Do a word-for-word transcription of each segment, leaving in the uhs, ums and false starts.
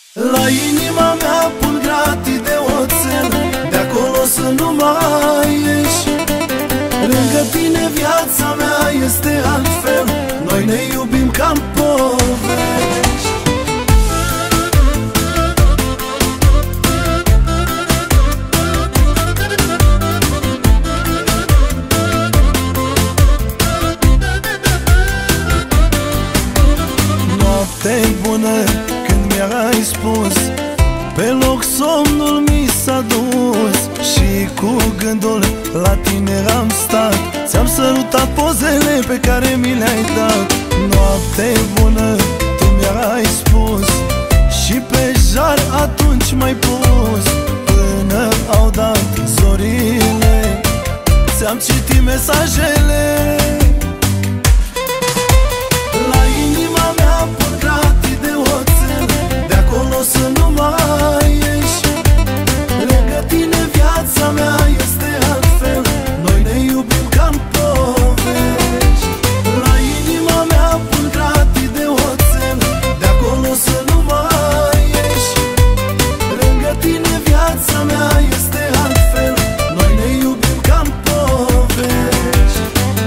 La inima mea pun gratii de oțel, de acolo să nu mai ieși. Lângă tine viața mea este altfel, noi ne iubim ca-n povești. Noapte bună când mi-ai spus, pe loc somnul mi s-a dus. Și cu gândul la tine am stat, ți-am sărutat pozele pe care mi le-ai dat. Noapte bună tu mi-ai spus, și pe jar atunci m-ai pus. Până au dat zorile, ți-am citit mesajele. La inima mea pun gratii de oțel, de acolo să nu mai ieși. Lângă tine viața mea este altfel, noi ne iubim ca-n povești. La inima mea pun gratii de oțel, de acolo să nu mai ieși. Lângă tine viața mea este altfel, noi ne iubim ca-n povești.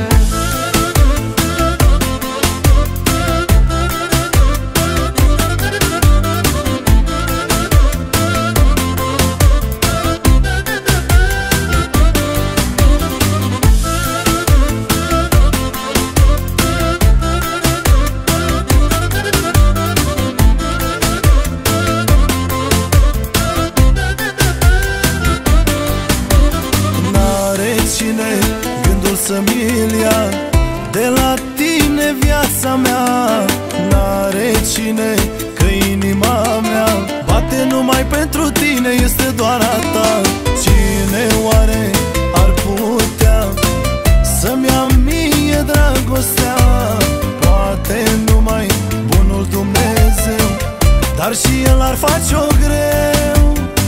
Gândul să-mi-l ia de la tine viața mea. N-are cine că inima mea bate numai pentru tine, este doar a ta. Cine oare ar putea să-mi ia mie dragostea? Poate numai bunul Dumnezeu, dar și El ar face-o greu.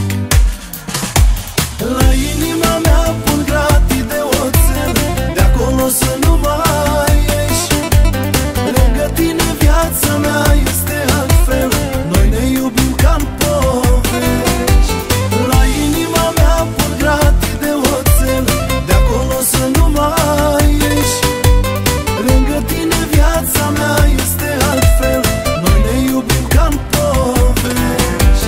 La inima mea pun gratii de oțel, de acolo să nu mai ieși. Lângă tine viața mea este altfel, noi ne iubim ca-n povești. La inima mea pun gratii de oțel, de acolo să nu mai ieși. Lângă tine viața mea este altfel, noi ne iubim ca-n povești.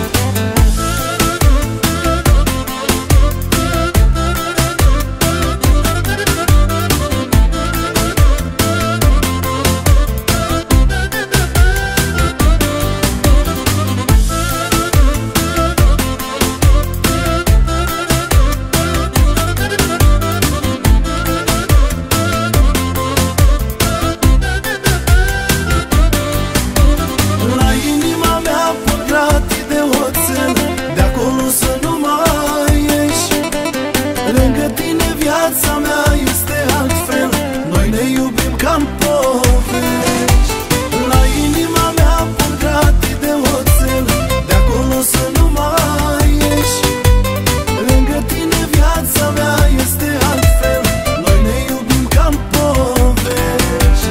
Viața mea este altfel, noi ne iubim ca-n povești. La inima mea pun gratii de oțel, de acolo să nu mai ieși. Lângă tine viața mea este altfel, noi ne iubim ca-n povești.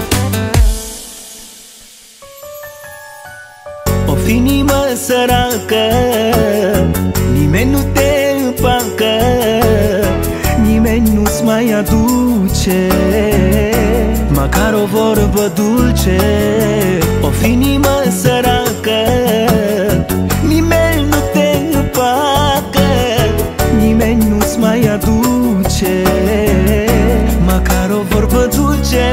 O inimă săracă, nimeni nu te împacă, nimeni nu-ți mai aduce măcar o vorbă dulce. O inimă săracă, nimeni nu te împacă, nimeni nu-ți mai aduce măcar o vorbă dulce.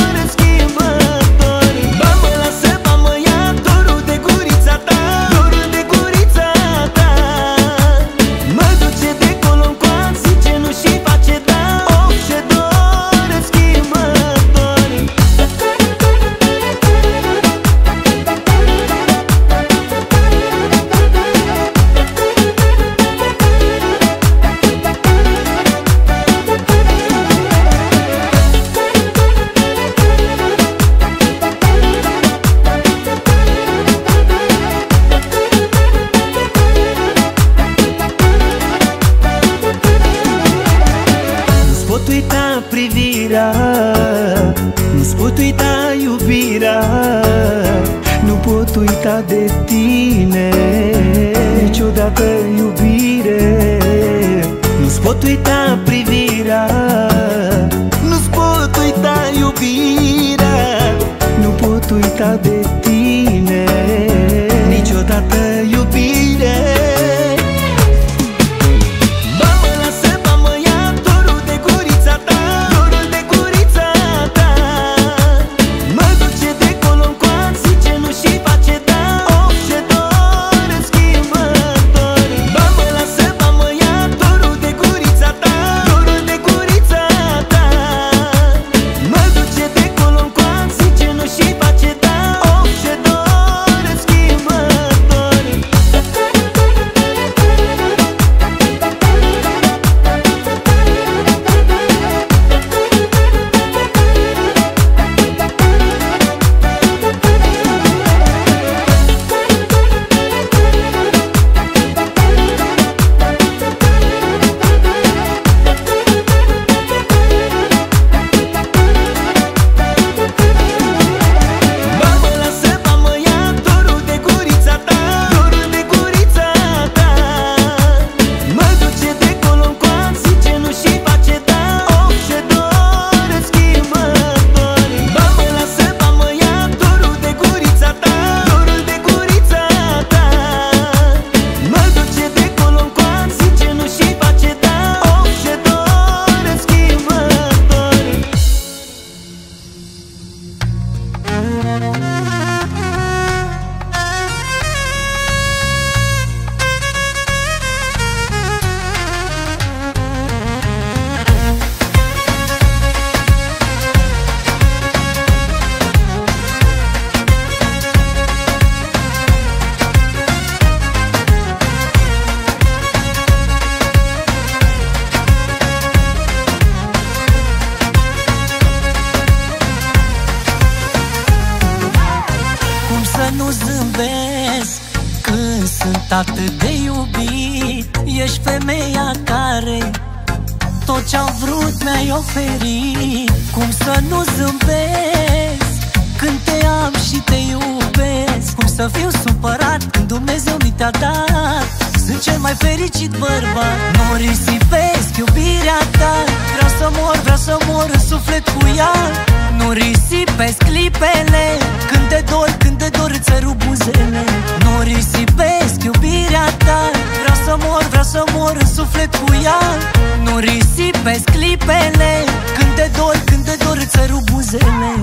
Dor uita de tine, niciodată iubire. Nu-ți pot uita privirea, nu-ți pot uita iubirea. Nu pot uita de tine, niciodată iubire. Atât de iubit, ești femeia care tot ce-am vrut mi-ai oferit. Cum să nu zâmbesc când te am și te iubesc? Cum să fiu supărat când Dumnezeu mi te-a dat? Sunt cel mai fericit bărbat. Nu risipesc iubirea ta, vreau să mor, vreau să mor în suflet cu ea. Nu risipesc clipele când te dor, când te dor îți sărut buzele. Nu risipesc iubirea ta, vreau să mor, vreau să mor în suflet cu ea. Nu risipesc clipele când te dor, când te dor îți sărut buzele.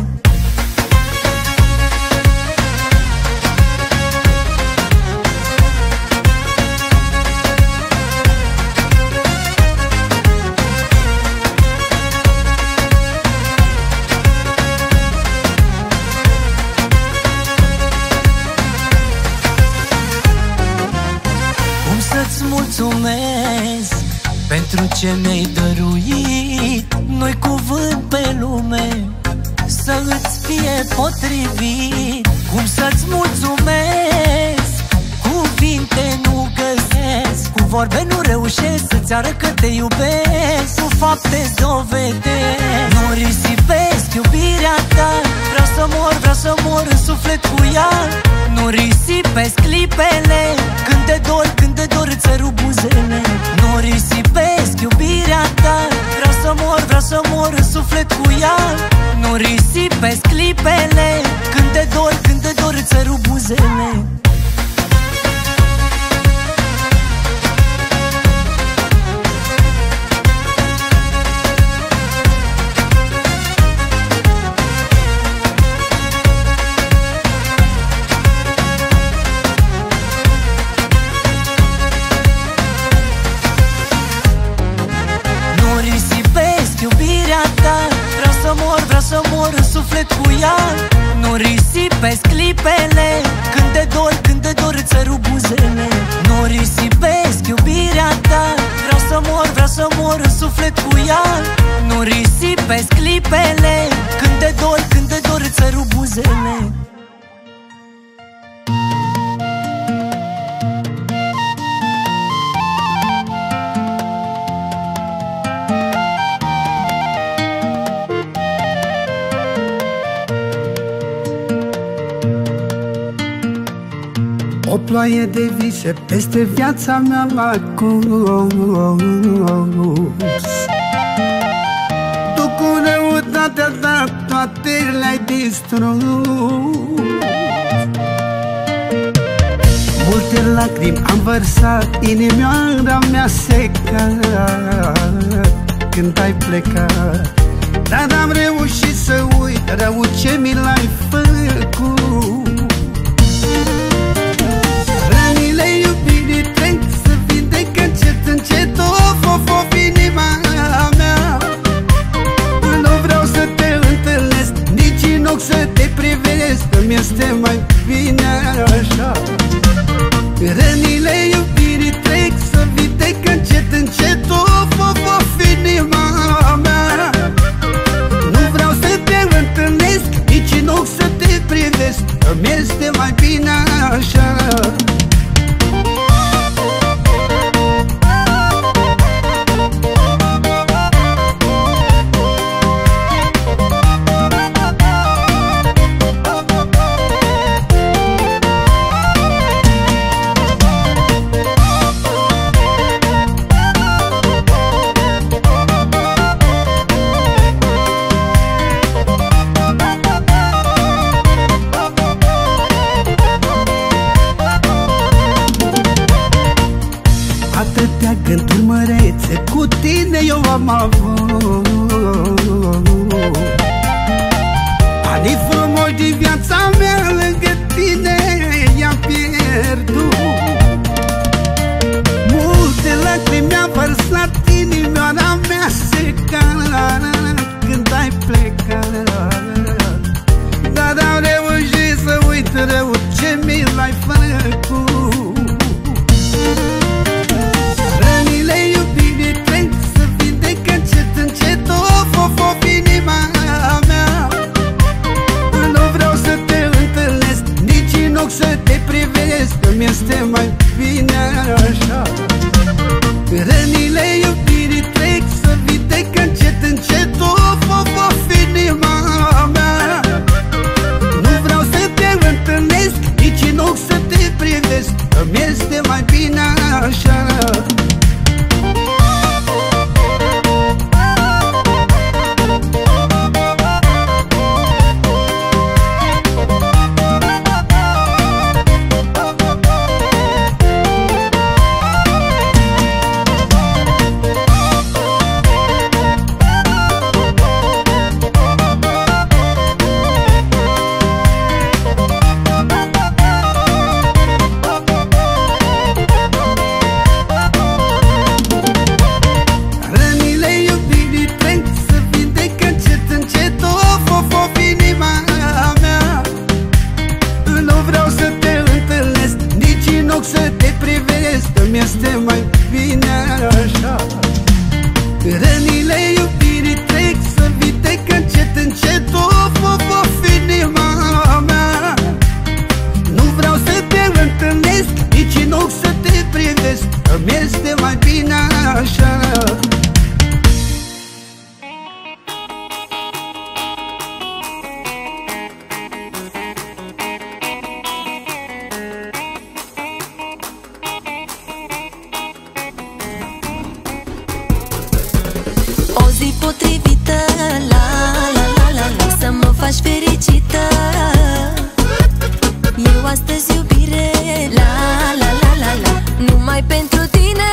Mulțumesc pentru ce mi-ai dăruit. Nu-i cuvânt pe lume să îți fie potrivit. Cum să-ți mulțumesc? Cuvinte nu găsesc, cu vorbe nu reușesc să-ți arăt că te iubesc. Cu fapte-ți dovedesc. Nu risipesc iubirea ta, vreau să mor, vreau să mor în suflet cu ea. Nu risipesc clipele când te dor, când te dor îți sărut buzele. Nu risipesc iubirea ta, vreau să mor, vreau să mor în suflet cu ea. Nu risipesc clipele când te dor, când te dor îți sărut buzele. Să mor în suflet cu ea. Nu risipesc clipele când te dor, când te dor îți sărut buzele. Nu risipesc iubirea ta, vreau să mor, vreau să mor în suflet cu ea. Nu risipesc clipele când te dor, când te dor îți sărut buzele. ploaie de vise peste viața mea l-a curs. Tu cu răutatea ta toate le-ai distrus. Multe lacrimi am vărsat, inimioara mea secat când ai plecat. Dar am reușit să uit rău ce mi l-ai făcut. Rănile iubirii trec, să vindecă încet, încet, of, of, of, inima mea. Nu vreau să te întâlnesc, nici în ochi să te privesc, îmi este mai bine așa. Rănile iubirii trec, să vindecă încet, încet, of, of, of, inima mea. Nu vreau să te întâlnesc, nici în ochi să te privesc, îmi este mai bine așa. Atâtea gânduri mărețe cu tine eu am avut. Anii frumoși din viața mea lângă tine i-am pierdut. Multe lacrimi mi-a vărsat, inimioara mea secat când ai plecat. Dar am reușit să uit rău ce mi l-ai făcut. Să te privesc, îmi este mai bine așa. Rănile iubirii trec, să vindecă încet, încet, of, of, of, inima mea. Nu vreau să te întâlnesc, nici în ochi să te privesc, îmi este mai bine așa. Să te privesc, îmi este mai bine așa. Rănile iubirii trec, să vindecă încet, încet, of, of, of, inima mea. Nu vreau să te întâlnesc, nici în ochi să te privesc, îmi este mai bine așa. Potrivită, la, la, la, la, la, să mă faci fericită. Eu astăzi iubire, la, la, la, la, la, numai pentru tine.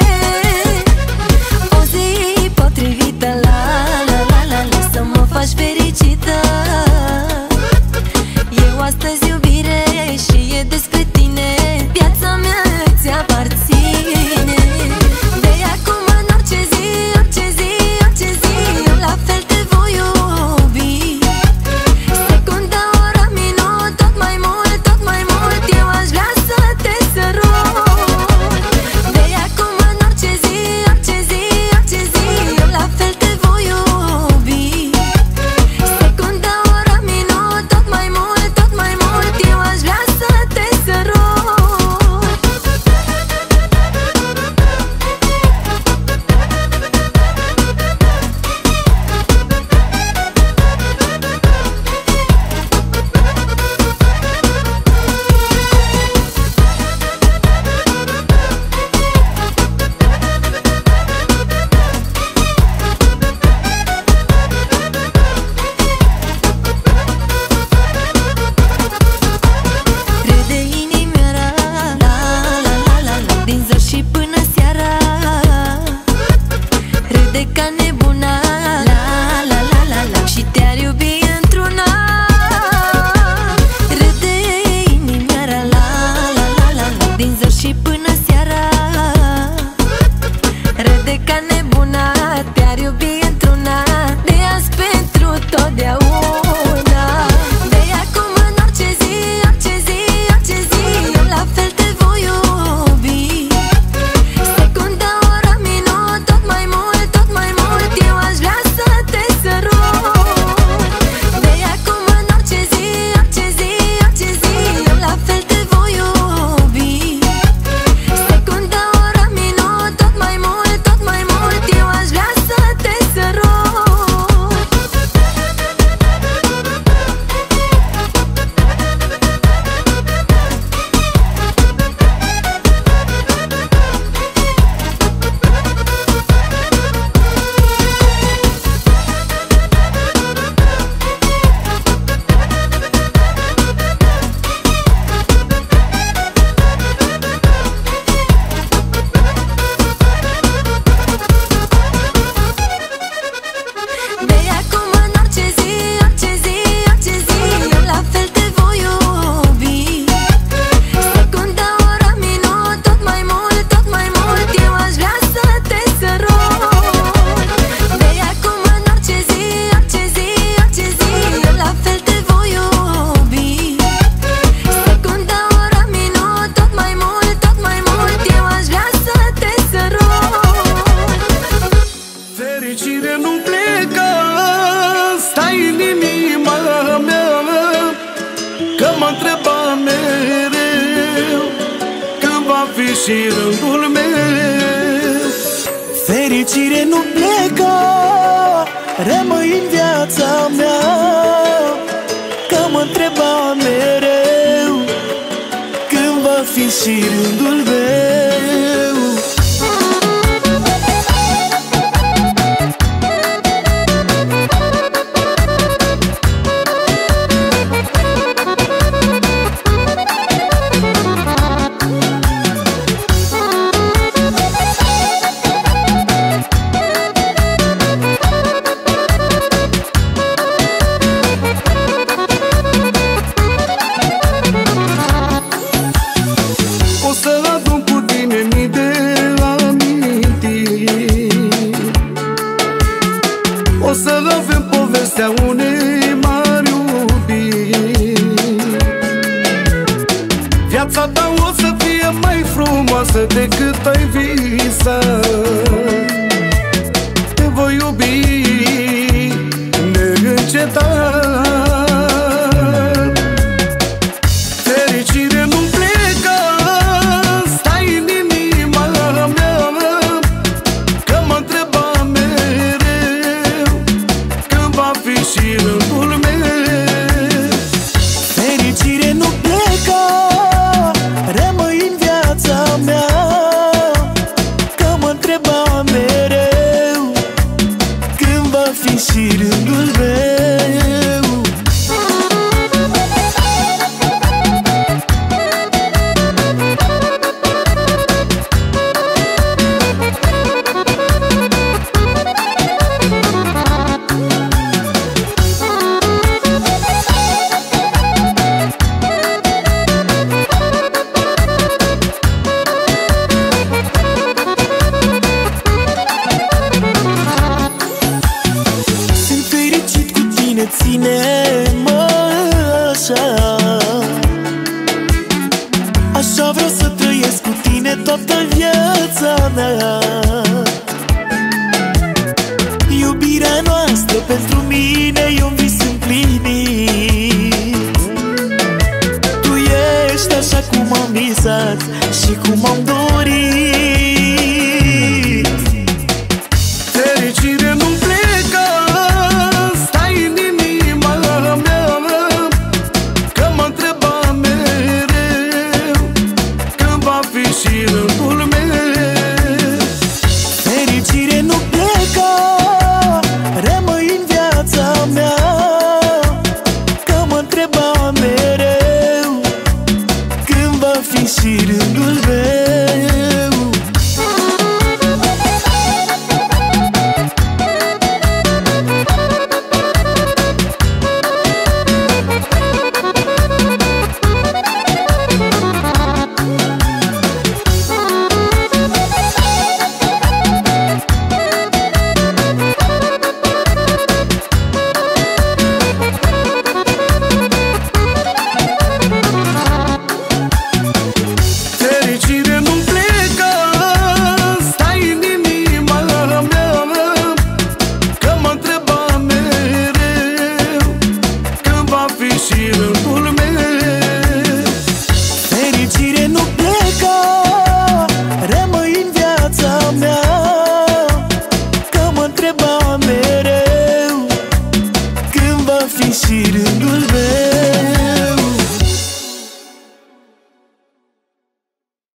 O zi potrivită, la, la, la, la, la, să mă faci fericită. Eu astăzi iubire și e despre tine, viața mea îți aparține. De acum în orice zi, orice zi, la fel te voi iubi. Secunda, ora până seara. Râde ca nebuna, te-ar iubi într-una, de azi pentru totdeauna. De acum în orice zi, orice zi, orice zi, eu la fel te voi iubi. Secundă, ora, minut, tot mai mult, tot mai mult, eu aș vrea să te sărut. De acum în orice zi, orice zi, orice zi, eu la fel te voi iubi. Secundă, ora, minut, tot mai mult, tot mai mult, eu aș vrea să te sărut. De acum în orice zi, orice zi, orice zi, eu la fel te voi iubi. Secundă, ora, minut, tot mai mult, tot mai mult, eu aș vrea să te sărut. De acum în orice zi, orice zi, orice zi, eu la fel te voi iubi. Secundă, ora, minut, tot mai mult, tot mai mult, eu aș vrea să te sărut. Fericire nu plecă, stai în inima mea, că mă întreba mereu când va fi și rândul meu. Fericire nu plecă, rămâi în viața mea, că mă întreba mereu când va fi și rândul meu. O să adun cu tine mii de amintiri, o să avem povestea unei mari iubiri. Viața ta o să fie mai frumoasă decât ai visat. Te voi iubi neîncetat. Fericire nu plecă, stai în inima mea, că mă întreba mereu când va fi și rândul meu. Fericire nu plecă, rămâi în viața mea, că mă întreba mereu când va fi și rândul meu. Sunt fericit cu tine, ține-mă așa. Așa vreau să trăiesc cu tine toată viața mea. Iubirea noastră pentru mine e un vis împlinit. Tu ești așa cum am visat și cum am dorit. Fericire nu plecă, stai în inima mea, că mă întreba mereu când va fi și rândul meu. Fericire nu plecă, rămâi în viața mea, că mă întreba mereu când va fi și rândul meu. și râzi.